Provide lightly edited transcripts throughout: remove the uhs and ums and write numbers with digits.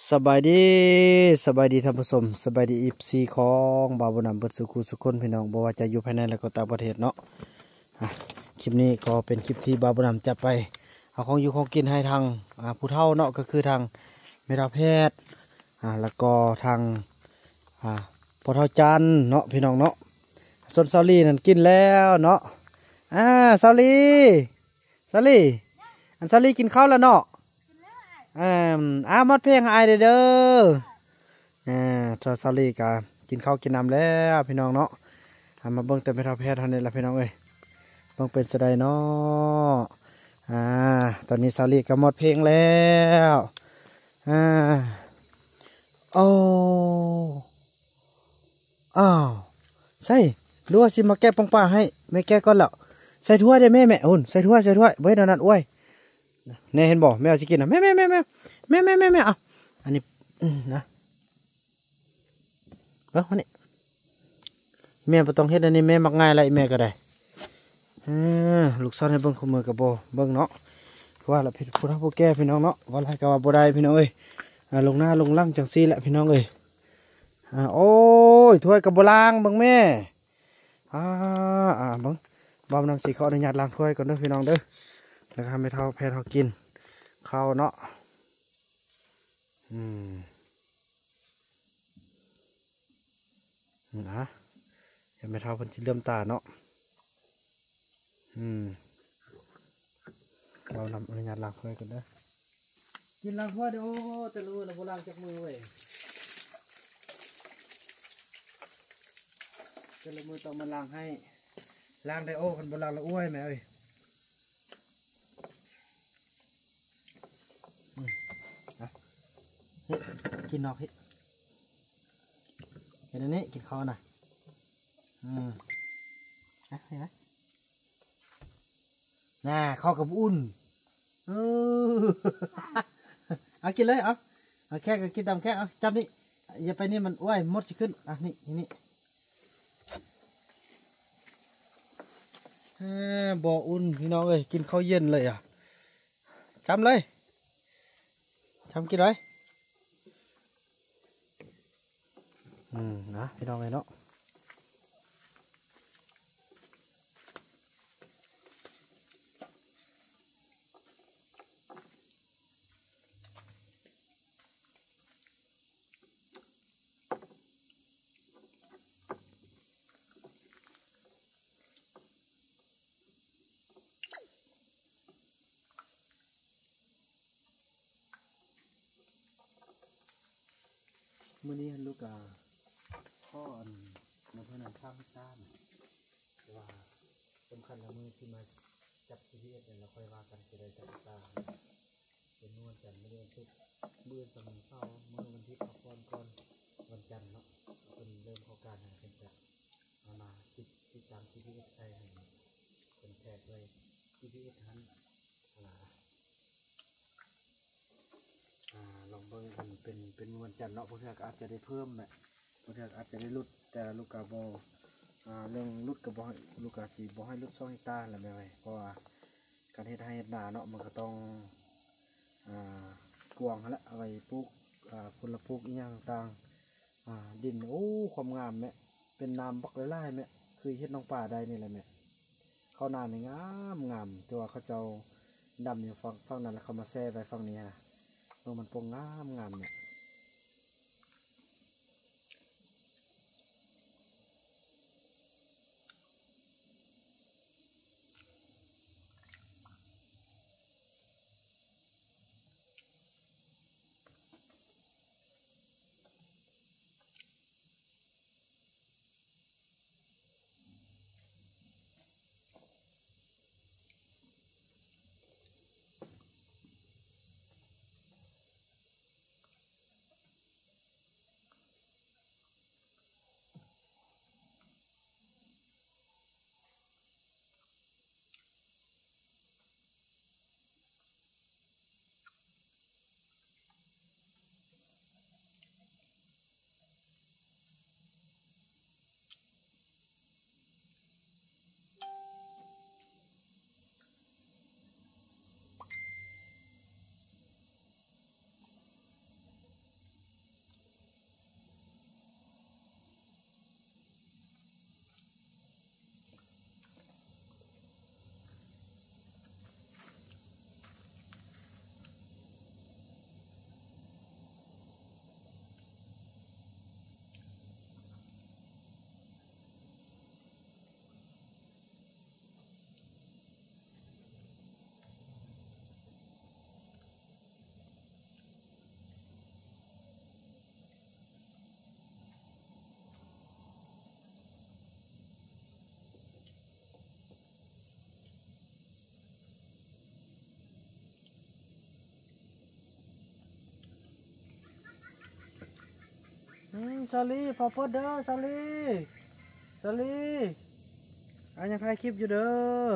สบายดีท่านผู้ชมสบายดีอีซีของบาวบุญนำเบิดสุขุสุคนพี่น้องบอกว่าจะอยู่ภายในและก็ต่างประเทศเนาะคลิปนี้ก็เป็นคลิปที่บาวบุญนำจะไปเอาของอยู่ของกินให้ทางผู้เฒ่าเนาะก็คือทางเมตาแพทย์แล้วก็ทางพอเฒ่าจันเนาะพี่น้องเนาะส่วนซาลีนั่นกินแล้วเนาะซาลีอันซาลีกินข้าวแล้วเนาะมัดเพลงไอเด้อซาลีกากินข้าวกินน้ำแล้วพี่น้องเนาะมาเบิ่งแต่ไม่ทำแพทย์ท่านนี้ละพี่น้องเอ้ยเบิ่งเป็นจะได้เนาะตอนนี้ซาลีก็หมดเพลงแล้วโอ้อ้าวใช่รู้ว่าสิมาแก้ปองป่าให้ไม่แก้ก็แล้วใส่ถ้วยได้แม่อุ่นใส่ถ้วยไว้เดี๋ยวนั้นอ้วยเนี่ยเห็นบอกแมวจะกินนะแม่อ่ะอันนี้นะวันนี้แม่ไม่ต้องเฮ็ดอันนี้แม่มักง่ายอะไรแม่ก็ได้ลูกซ้อนให้เบิ้งขมือกับโบเบิ้งเนาะว่าละพี่ผู้เฒ่าผู้แก่พี่น้องเนาะว่าอะไรก็ว่าโบได้พี่น้องเอ้ยลงหน้าลงล่างจังซี่แหละพี่น้องเอ้ยโอ้ยถ้วยกับโบล้างเบิ้งแม่เบิ้งบ่าวนำสีขออนุญาตล้างถ้วยก่อนเด้อพี่น้องเด้อแล้วก็ไม่เท่าแพทย์เขากินข้าวเนาะยังไม่เท่าพันจิเลื่อมตาเนาะเรานำอนุญาตล้างถ้วยกันเด้อกินล้างถ้วยเด้อแต่รู้เราโบราณจากมือเว้ยแต่ละมือต้องมาล้างให้ล้างได้คนโบราณละอ้วยแม่เอ้ยกินนอกเห็นอันนี้กินข้าวน่ะเห็นไหมข้าวกับอุ่นเอากินเลยเอาแค่ก็กินตามแค่เอาจับนี่อย่าไปนี่มันอ้วยมดสิขึ้นนี่บ่ออุ่นพี่น้องเอ้ยกินข้าวเย็นเลยจำเลยกินเลยนะพี่น้องไงเนาะมื่อนี้ลูกพ่อมาเพื่อนข้ามต้านว่าสำคัญละมือที่มาจับชีวิตเราค่อยว่ากันจะได้จับตาเป็นนวลจันทร์ไม่ได้ทุกเมื่อสมัยเข้าเมื่อวันที่พักผ่อนก่อนวันจันทร์เนาะเป็นเริ่มเข้าการเป็นจะมาติดตามชีวิตไทยเป็นแทกเลยชีวิตนั้นลองเบิ่งกันเป็นวันจันทร์เนาะพวกเธออาจจะได้เพิ่มแหละพวกเธออาจจะได้ลดแต่ลูกกาโบเรื่องลดกับบอลูกกาสีบอให้ลดช่องตาอะไรไม่ไหวเพราะว่าการเฮ็ดให้หนาเนาะมันก็ต้องกวางแล้วเอาไว้ปลูกผลปลูกอีกอย่างต่างดินโอ้ความงามแม่เป็นน้ำบักไล่แม่คือเฮ็ดน้องป่าได้นี่แหละแม่เขานานนี่งามตัวเขาเจ้าดำอยู่ฝั่งนั้นแล้วเขามาแซ่ไปฝั่งนี้มันปงงามเนี่ยซาลีฟอร์เฟิร์สเด้อซาลียังถ่ายคลิปอยู่เด้อ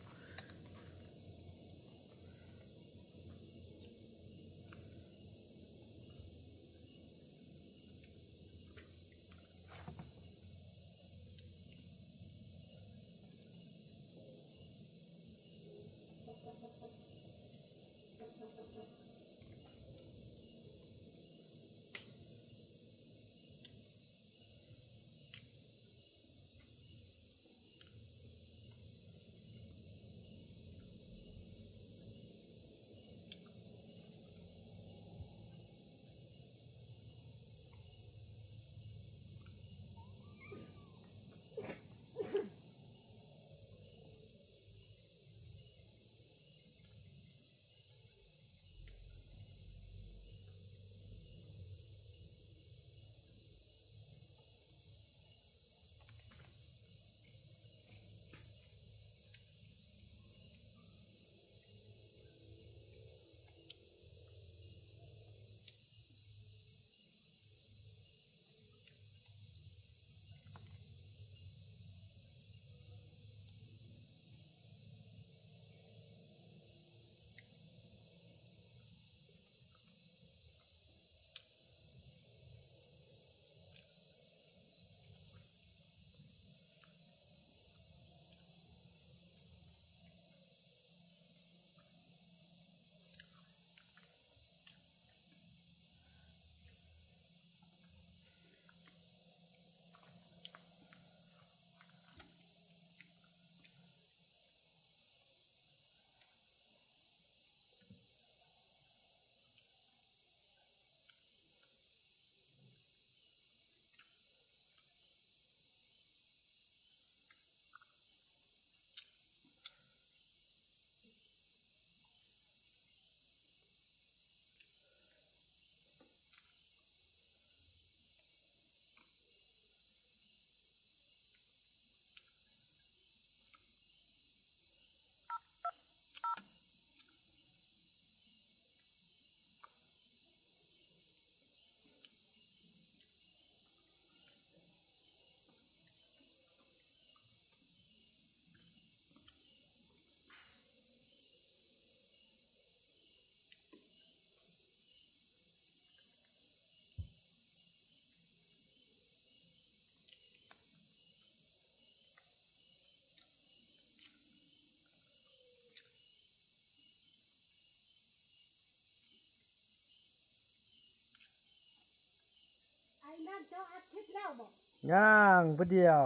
ย่างประเดียว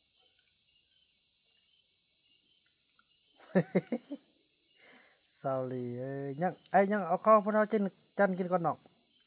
ซาลียังเอาข้าวพวกเราจันกินก่อนเนาะ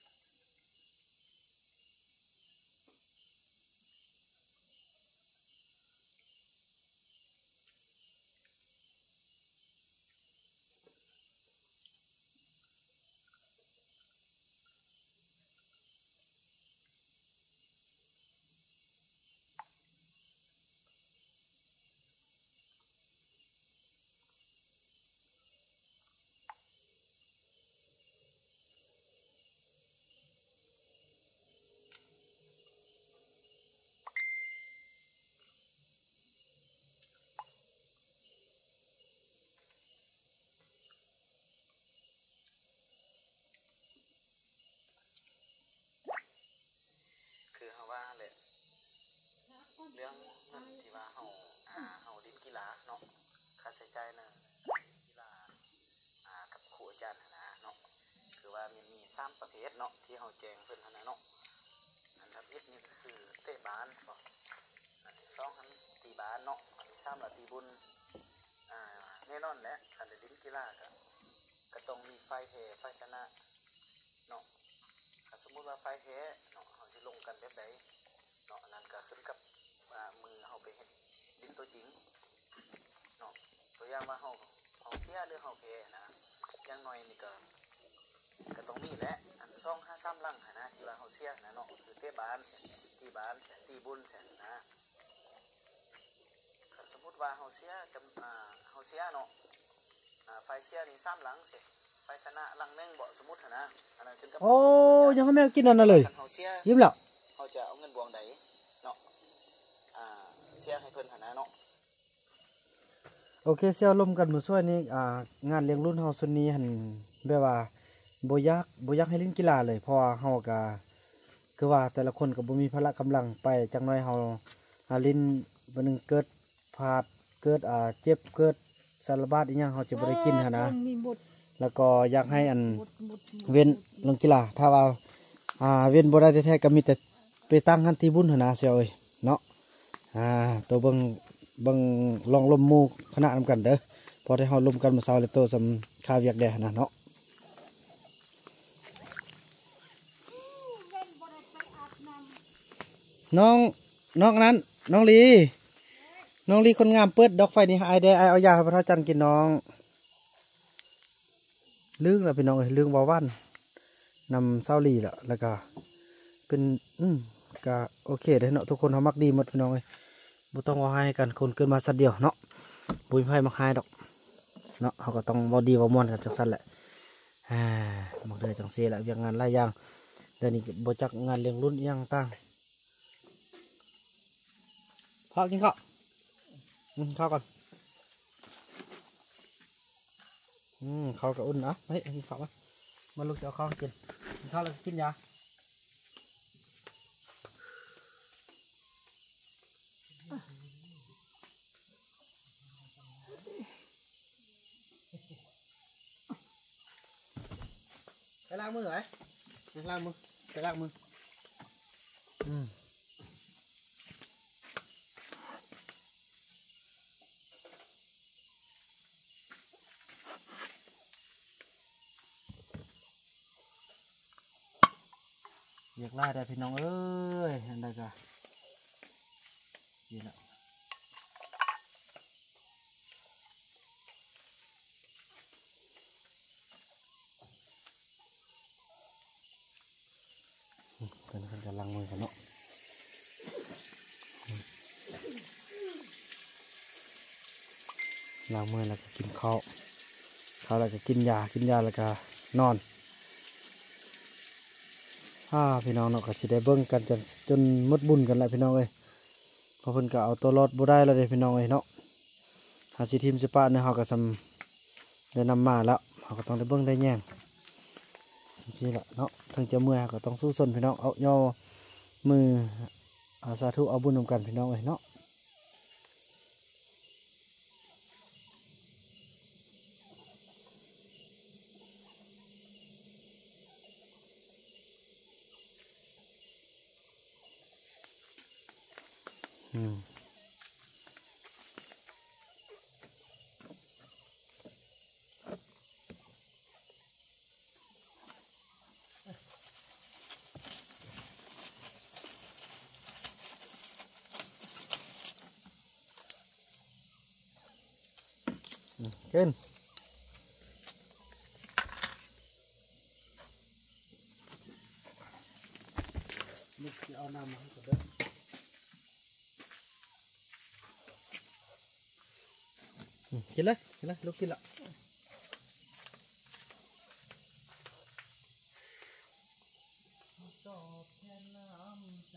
คือเขาว่าเลยเรื่องเงินที่ว่าเขาดิ้นกีฬาเนาะค่าใช้จ่ายนะกีฬากับครูอาจารย์นะเนาะคือว่ามี3 ประเภทเนาะที่เขาแจ้งเพิ่นนะเนาะอันดับ1นี่คือเตะบาสอันที่2อันตีบาสเนาะอันที่3ละตีบุญแน่นอนแหละคันได้ดิ้นกีฬาก็ต้องมีไฟแพ้ไฟชนะเนาะสมมติว่าไฟแพ้เนาะเขาจะลงกันแบบใดเนาะนั่นก็ขึ้นกับมือเขาไปเห็นดินตัวจริงเนาะตัวอย่างว่าเขาเสียหรือเขาแพ้นะอย่างน้อยนี่ก็ต้องมีแหละอัน2 5 3ลังนะที่ว่าเขาเสียนะเนาะคือเตะบาสตีบาสตีบุญนะสมมติว่าเขาเสียเนาะไฟเสียนี่3 ลังไฟชนะลังนึงบ่สมมตินะอันนั้นขึ้นกับโอ้ยังไม่กินอันนั้นเลยยิ้มแล้วโอเคเสี่ยวลมกันมื้อช่วยนี้งานเลี้ยงรุ่นเฮาซุนนี้หั่นแบบว่าบ่อยากให้เล่นกีฬาเลยเพราะว่าเฮาก็คือว่าแต่ละคนก็บ่มีพละกำลังไปจักหน่อยเฮาเล่นบ่หนึงเกิดพลาดเกิดเจ็บเกิดสารบาดอีหยังเฮาจะบ่ได้กินหั่นนะแล้วก็อยากให้เว้นลงกีฬาถ้าว่าเว้นบ่ได้แท้ๆก็มีแต่ไปตั้งหันที่บุญหั่นนะเสี่ยวเอ้ยเนาะตัวเบิ่งลองลมหมู่คณะนำกันเด้อพอได้เฮาลมกันมื้อเช้าแล้วโตสำค่าเวียกแด่หั่นนะเนาะน้องนั้นน้องลีคนงามเปิดดอกไฟนี่ไอเดไอเอายาให้พระจันทร์กินน้องลึกแล้วพี่น้องเอ้ยลึกว่าวันนำเศร้าลีแล้วก็เป็นก็โอเคเด้เนาะทุกคนเขามักดีหมดพี่น้องเอ้ยบ่ต้องว่าให้กันคนเกินมาสัตว์เดียวเนาะบุญไฟมักให้ดอกเนาะเขาก็ต้องบ่ดีบ่ม่วนกันจังซั่นแหละมักได้จังซี่แหละเวียกงานหลายอย่างเดี๋ยวนี้บ่จักงานเลี้ยงรุ่นอีหยังต่างพอกินข้าวข้าวก่อนข้าวกับอุ่นนะเฮ้ยกินข้าวมาลูกจะเอาข้าวกินข้าวแล้วกินยาไปล้างมือไหมไปล้างมือเรียกไล่ได้พี่น้องเอ้ยอันใดก็ดีแล้วเป็นกำลังมือกันเนาะล้างมือแล้วก็กินข้าวแล้วก็กินยาแล้วก็นอนพี่น้องเนาะก็สิได้เบิ่งกันจนหมดบุญกันแหละพี่น้องเอ้ยเพราะเพิ่นก็เอาตัวรอดบ่ได้แล้วเด้พี่น้องเอ้ยเนาะหาสิทีมสิป้าเนี่ยเฮาก็ได้นำมาแล้วเฮาก็ต้องได้เบิ่งได้แย่งจริงๆล่ะเนาะทั้งจะเมื่อยก็ต้องสู้สนพี่น้องเอาย่อมือสาธุเอาบุญนำกันพี่น้องเอ้ยเนาะเกินลูกจะเอาน้ำมาให้ก่อนเด้อกินเลยลูกกินละตอบแทนน้ำใจ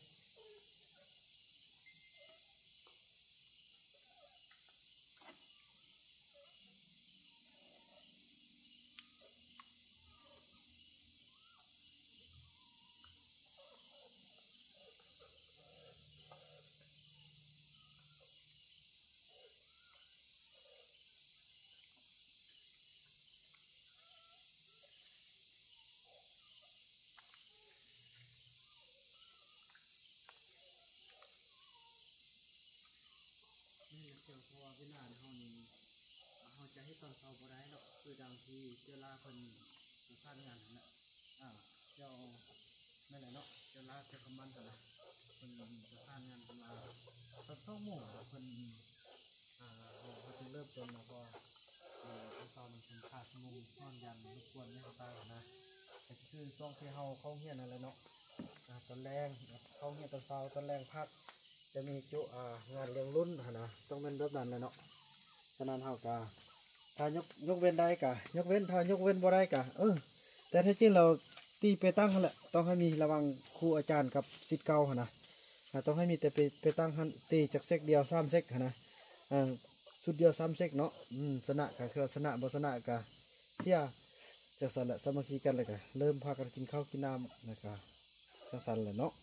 นี่เจ้าพ่อเวลาเฮานี่เฮาจะให้ตอนเช้าบ่ได้หรอกคือดังที่เวลาเพิ่นสร้างงานนั่นแหละเจ้านั่นแหละเนาะเวลาจะคำมันกันละเพิ่นจะสร้างงานกันมาตอน2 โมงเพิ่นเขาจะเริ่มต้นแล้วก็ตอนมันเป็นขาดมุมนอนยันรบกวนไม่ต่างนะแต่คือช่วงที่เฮาเข้าเฮียนนั่นแหละเนาะตอนแรงเข้าเฮียนตอนเช้าตอนแรงพักจะมีจุงานเลี้ยงรุ่นนะต้องเป็นแบบนั้นเลยเนาะฉะนั้นเฮากะถ้ายกเว้นได้กะยกเว้นถ้ายกเว้นบ่ได้กะแต่ถ้าจริงเราตีไปตั้งนั่นแหละต้องให้มีระวังครูอาจารย์กับศิษย์เก่านะต้องให้มีแต่ไปตั้งตีจากเซกเดียว3 เซกนะสุดเดียวซ้ำเซ็กเนาะชนะก็คือชนะบ่ชนะก็เสียจังซั่นแหละสามัคคีกันเลยก็เริ่มพากันกินข้าวกินน้ำนะก็จังซั่นแหละเนาะ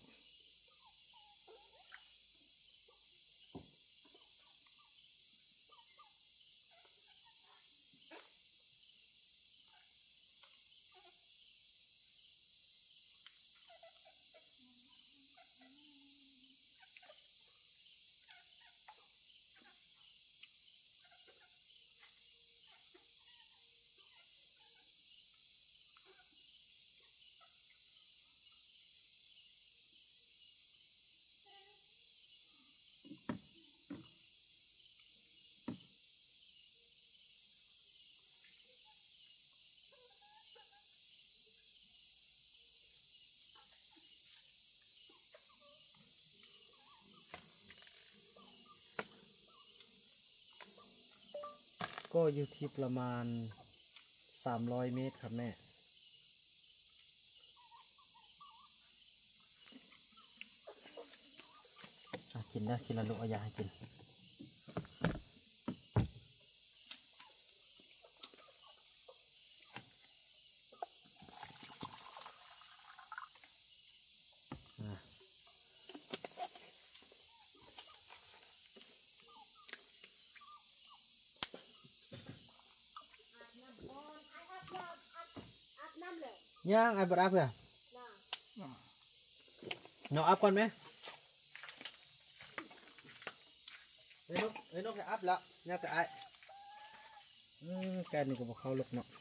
ก็อยู่ที่ประมาณ300 เมตรครับแม่กินได้กินแล้วลูกเอายาให้กินย่างไอ้บดอัพเลยน้องอัพก่อนไหมไอ้นกจะอัพแล้วย่างแต่ไอ้แกนี่ก็บอกเขาลุกเนาะ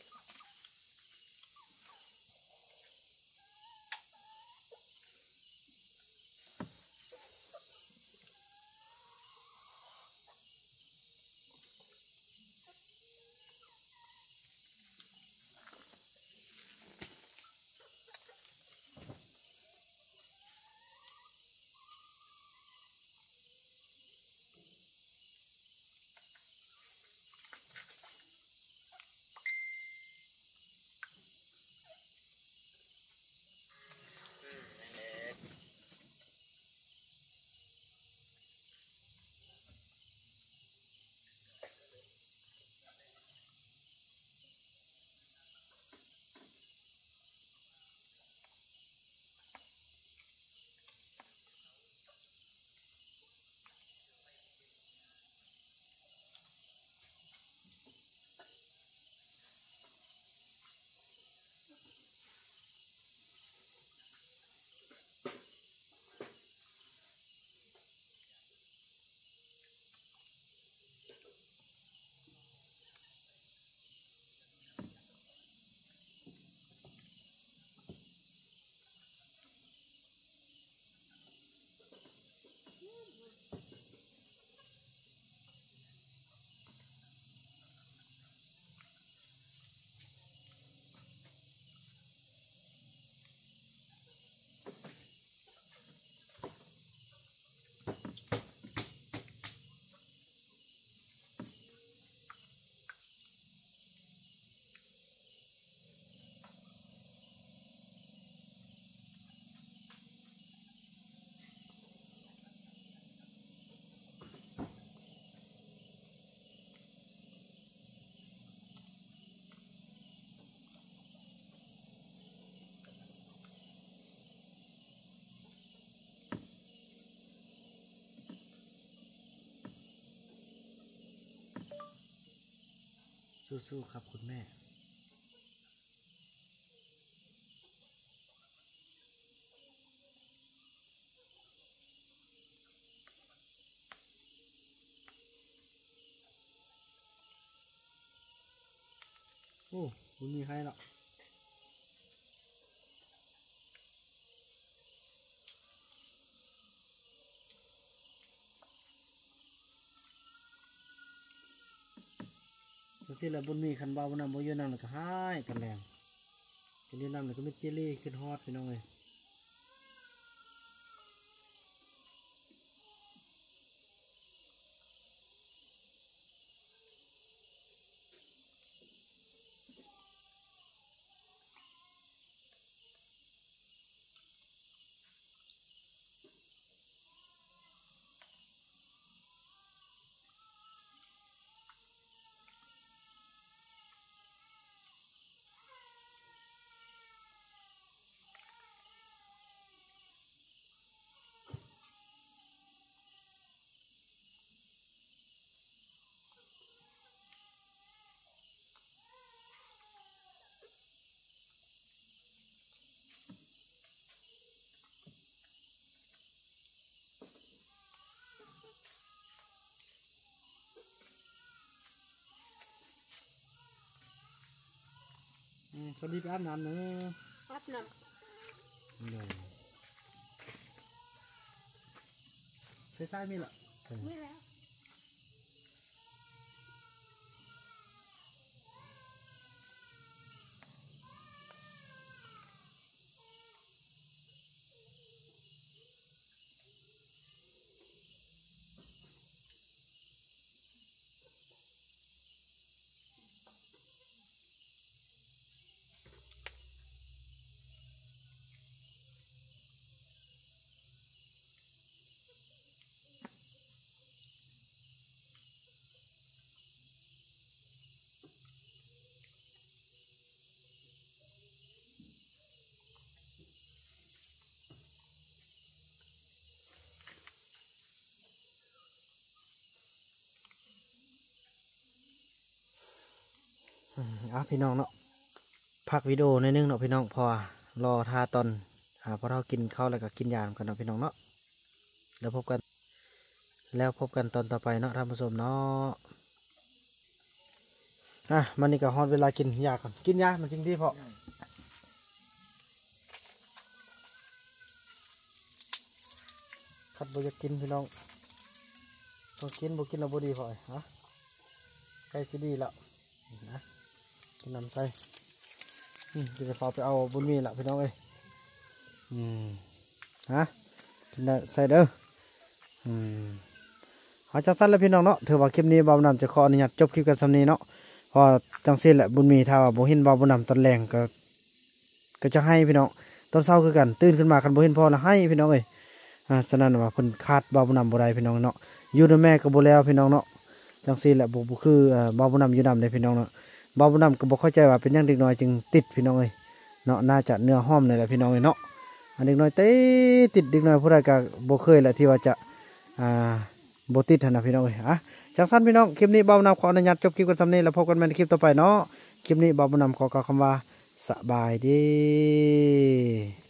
สู้ๆครับคุณแม่โอ้ไม่มีใครหรอกที่เราบนมีคันเบาบนน้ำบนยืนน้ำเลยก็หายกันแรงจะเรียนน้ำเลยก็ไม่เจลี่ขึ้นฮอดพี่น้องเลยก็รีบอาบน้ำเนอะอาบน้ใช้มีหรอไม่แล้วพี่น้องเนาะพักวิดีโอในนึงเนาะพี่น้องพอรอทาตอนพอเรากินข้าวแล้วก็กินยากันเนาะพี่น้องเนาะแล้วพบกันตอนต่อไปเนาะท่านผู้ชมเนาะมันนี่ก็ฮอดเวลากินยาก่อนกินยามันจริงที่พอขัดบ่จะกินพี่น้องต้องกินบ่กินเราบ่ดีพอฮะใกล้จะดีแล้วนะกินน้ำใส่จะพอไปเอาบุญมีละพี่น้องเอ้ยฮะกินได้ใส่เด้อเอาจังสั้นแล้วพี่น้องเนาะถือว่าคลิปนี้บ่าวบุญนำจะขออนุญาตจบคลิปกันสำนี้เนาะพอจังสิ้นแหละบุญมีถ้าว่าบ่เห็นบ่าวบุญนำตอนแรงก็จะให้พี่น้องตอนเช้าคือกันตื่นขึ้นมาคันบ่เห็นพ่อละให้พี่น้องเอ้ยฉะนั้นว่าเพิ่นขาดบ่าวบุญนำบ่ได้พี่น้องเนาะอยู่ด้วยแม่ก็บ่แล้วพี่น้องเนาะจังสิ้นแหละบ่คือบ่าวบุญนำอยู่นำเลยพี่น้องเนาะบ่าวบุญนำก็บ่เข้าใจว่าเป็นยังเด็กน้อยจึงติดพี่น้องเอ้ยเนาะน่าจะเนื้อห้อมนี่แหละพี่น้องเอ้ยเนาะอันเด็กน้อยติดเด็กน้อยผู้ใดก็บ่เคยแหละที่ว่าจะบ่ติดนะพี่น้องเอ้ยจังสั้นพี่น้องคลิปนี้บ่าวบุญนำขออนุญาตจบคลิปกันสำนี้แล้วพบกันใหม่ในคลิปต่อไปเนาะคลิปนี้บ่าวบุญนำขอกล่าวคำว่าสบายดี